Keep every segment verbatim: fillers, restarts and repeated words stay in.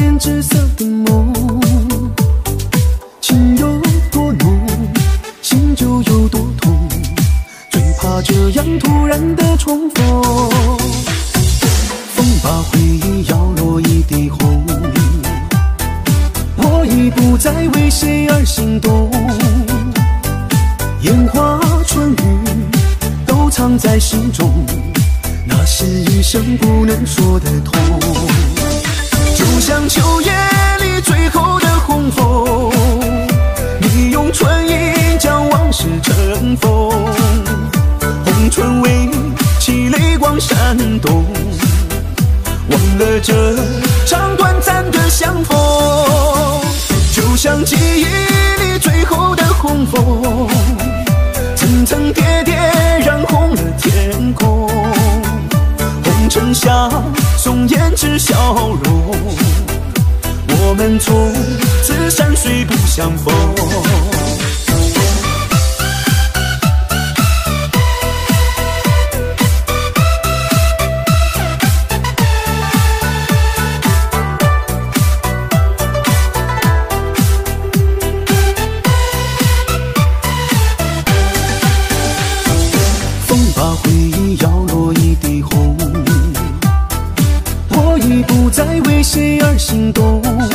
胭脂色的梦，情有多浓，心就有多痛，最怕这样突然的重逢。风把回忆摇落一地红，我已不再为谁而心动，烟花春雨都藏在心中，那是一生不能说的痛。就像秋夜里最后的红枫，你用春意将往事尘封，红唇为你起泪光闪动，忘了这场短暂的相逢。就像记忆里最后的红枫，层层叠叠染红了天空，红尘下送胭脂笑容，我们从此山水不相逢。把回忆摇落一地红，我已不再为谁而心动，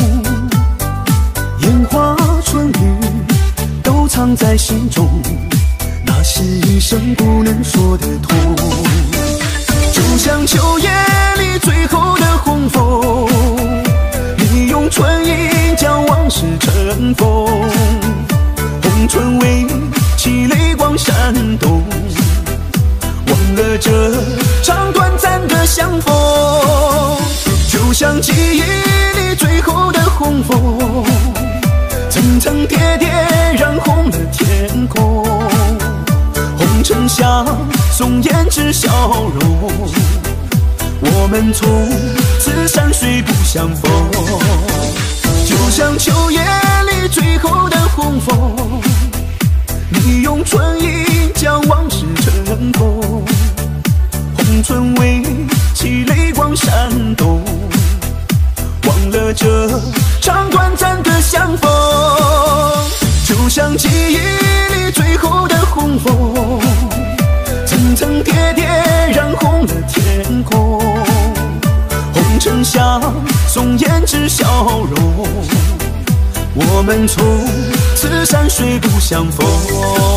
烟花春雨都藏在心中，那是一生不能说的痛。就像秋夜里最后的红枫，你用春意将往事尘封，红唇为你起泪光闪动，忘了这场短暂的相逢。就像记忆里最后的红枫，层层叠叠染红了天空，红尘下送胭脂笑容，我们从此山水不相逢。就像秋夜里最后的红枫，你用春意将往事尘封，红唇为你起泪光闪动，忘了这场短暂的相逢。就像记忆里最后的红枫，层层叠叠染红了天空，红尘下送胭脂笑容，我们从此山水不相逢。